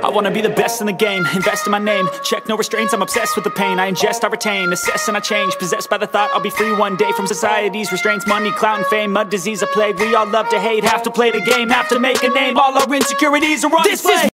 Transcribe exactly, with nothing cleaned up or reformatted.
I wanna be the best in the game, invest in my name, check no restraints, I'm obsessed with the pain. I ingest, I retain, assess and I change, possessed by the thought I'll be free one day from society's restraints. Money, clout and fame, mud, disease, a plague. We all love to hate, have to play the game, have to make a name. All our insecurities are on display.